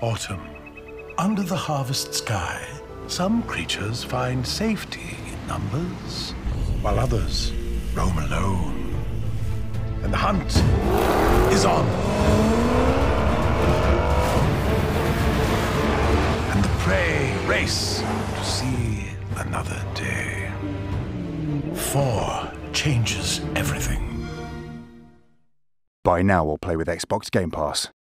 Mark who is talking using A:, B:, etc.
A: Autumn. Under the harvest sky, some creatures find safety in numbers, while others roam alone. And the hunt is on. And the prey race to see another day. 4 changes everything.
B: Buy now or play with Xbox Game Pass.